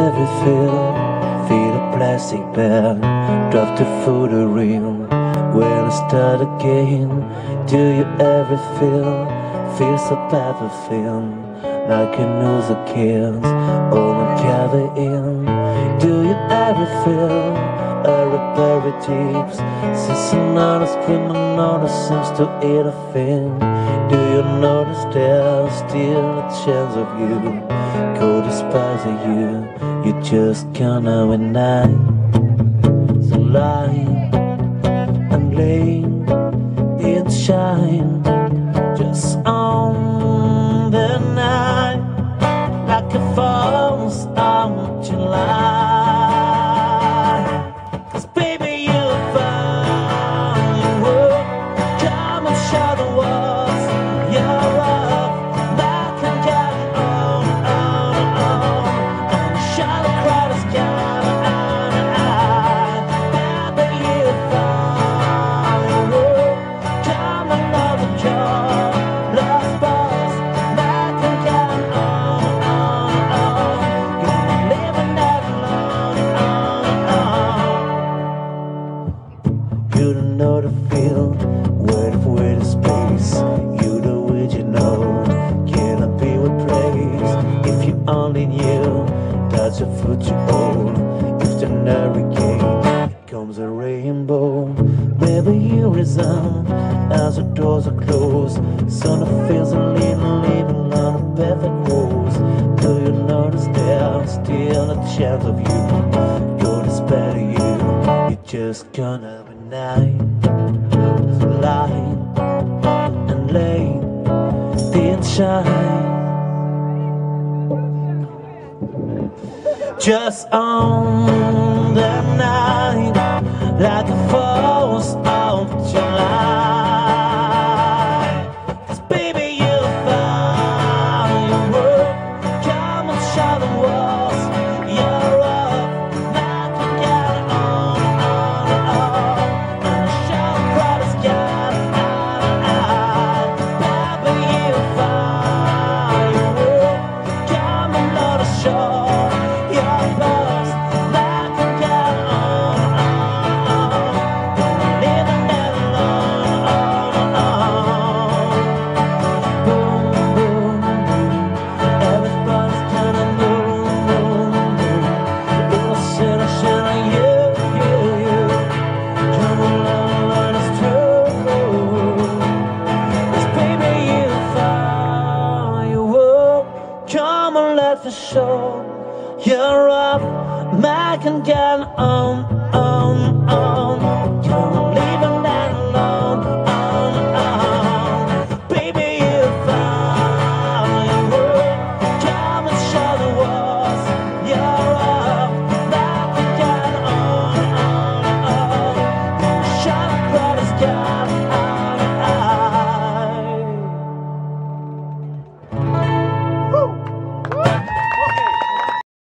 Every feel a plastic bag, drop the foot a real. When I start again, do you ever feel so bad for feeling like you lose the kids, all I'm covered in? Do you ever feel very deep, since another scream, another seems to eat a thing? Do you notice there's still a chance of you? Go despise you, you just can't know at night. So lie and lay in shine, just on the night, like a false on July. Cause baby, you found your world, come and show the walls you're up, back and get on, and show the crowd is coming on. Baby, you found your world, come and love the joy, lost boss, back and get on, you're living that alone. You don't know the feel, wait for the space. You do it, you know, cannot be replaced. If you only knew, that's a foot you own. If the hurricane comes a rainbow, maybe you resign as the doors are closed. Sun feels a little living on a perfect rose. Do you notice there's still a chance of you? Go despite you, you just can't have a night. So lie and lay didn't shine, just on the night, like a false of July. Cause baby, you found your world, come and show the walls you're up, back and get on, and show the crowd is getting out. Baby, you found your world, come and let us show you're lost, back and get on, living that alone. Boom, boom, boom, everybody's kinda boom, boom, boom. Little sinner, sinner, you. Come along, let us through. 'Cause baby, you found your world, come and let the show you're up, Mac and get on.